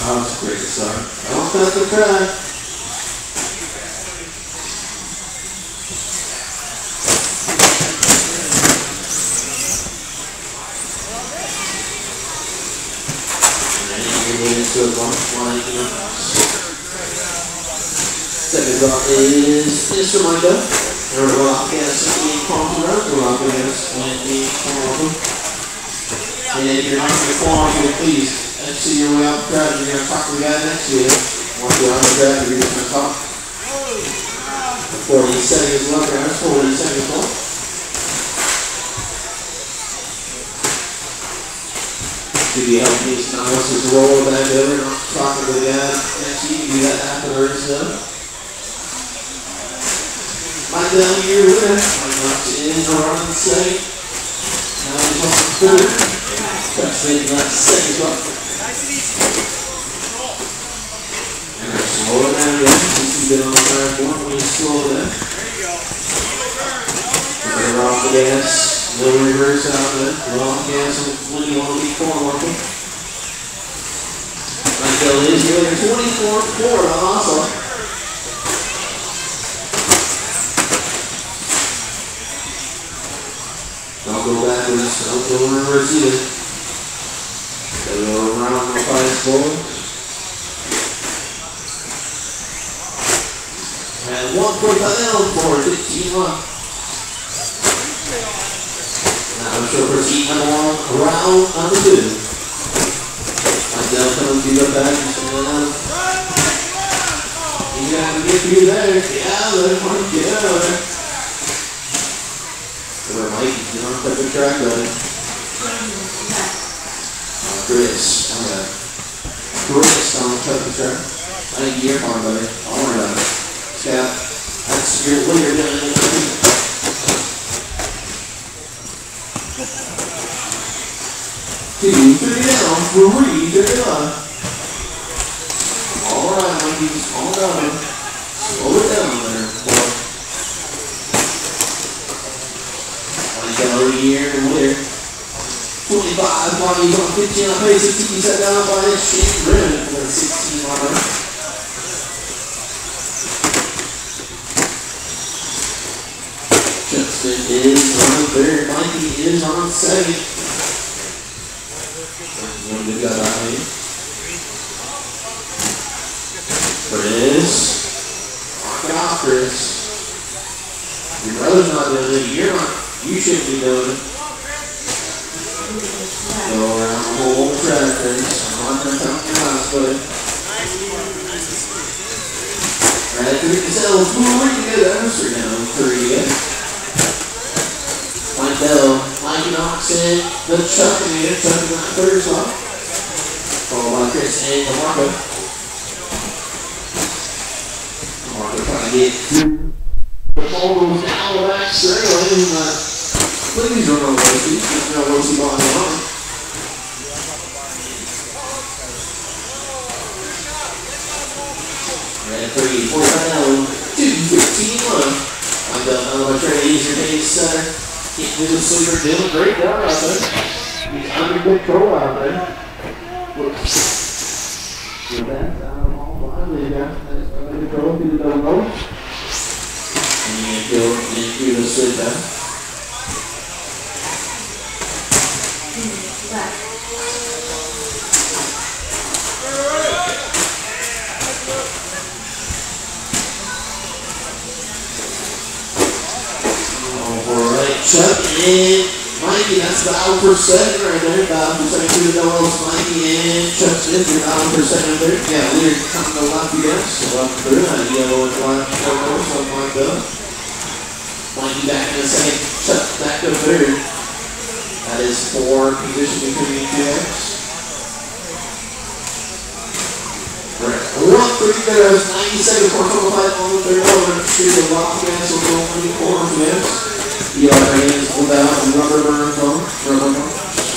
was a great start. Don't cut the track. Second drop is Instrumento. Third drop is 16 palms around. Third drop is 20 palms. And if you're not going to fall off, please exit your way out the track. You're going to talk to the guy next to you. Once you're on the track, you're just going to talk. 40 seconds left, guys. 40 seconds left. To be helping these novices roll back over, not talking to the guy next to you. You can do that afterwards, though. Mike down here with it. Mike knocks it in around the second. Now he's on the third. Touch in that second drop. And slow it down again. Since you've been on the track one, when you slow it down. We're off the gas. No reverse out there. We're off the gas when you want to be corner walking. Michael is here. 24-4 on Oslo. Don't go backwards, don't go reverse either. Gotta go around the 5 forward. And 1 foot down for 15 left. Now she'll proceed number 1, round number 2. Myself comes to the back and says, you gotta get through there. Yeah, there's one, get out of there. Mike, you don't cut the track, buddy. Chris, alright. Chris, don't cut the track. I think you're fine, buddy. Don't worry about it. Scap, that's your leader down in the 2, 3 down, 3, 39. Alright, Mikey, calm down. Slow it down there, boy. Go here and there. 25 bodies on 15 on pace, 15 set down by Shane Brennan for 16 on her. Justin is on third, Mikey is on second. One good guy behind me. Chris. Knock it off, Chris. Your brother's not doing it, you're not. You should be doing it. Go around the whole track, Chris. I'm not going to count your house, buddy. Right, 3 to 7. Where you get that? We're down 3 again. Mike knocks in the Chuck and the Chuck in that third slot. Followed by Chris and DeMarco. DeMarco trying to get through. The ball goes down the back straight away. Please don't know what he's doing. No Rosie ball on. Red 3, 45 down, 2:15 left. I'm done. I'm trying to use your pace center. Can't do the sleeper. Doing a great job out there. He's under control out there. With that, out of all five, they got under control through the double rope. And you go into the slip down. Alright, Chuck and Mikey, that's about per second right there. About per second through the doubles. Mikey and Chuck Smith, you're about per second there. Yeah, we're coming to left again. So up through, I go and line forward, something like that. Mikey back in a second. Chuck back to third. That is 4 position between the 2X. Right. 1-3 there is 90 seconds for total fight on the third over. Here's a lock gas with only 4 minutes. You are hands without rubber burn phone. Rubber burn.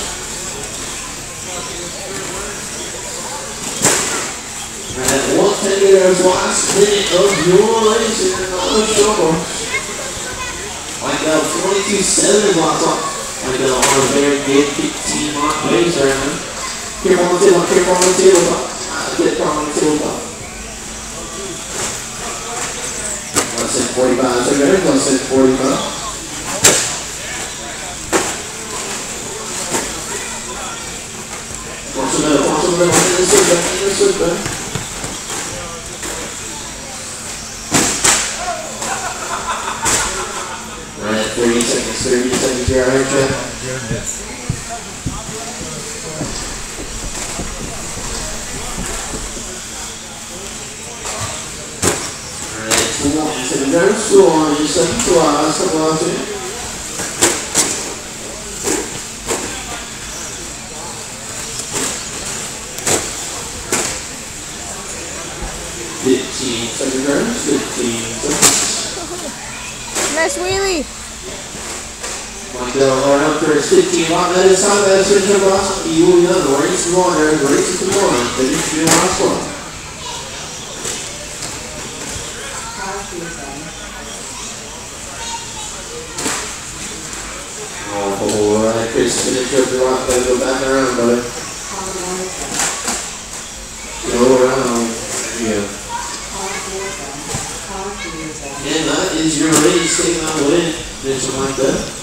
And 1:10 there is last minute of your race here on the show. Like that 22-7 locked up. Like that on a very good 15 lock pace right now. Careful on the table, careful on the table. get on the tabletop. Less than 45 seconds, less than 45. Watch the middle, in the slip back. Right, 30 seconds, you're out here, Chad. Alright, very slow on you, second to last, couple out here. 15 seconds, 15 seconds. Nice wheelie. One go around first 15. That is time. That is finish up last one. You will be done. The race is on. The race is on. Finish the last one. Oh, alright, Chris, finish up the rock. Gotta go back around, brother. Go around. Yeah. And that is your race. Taking on the win. Finish like that.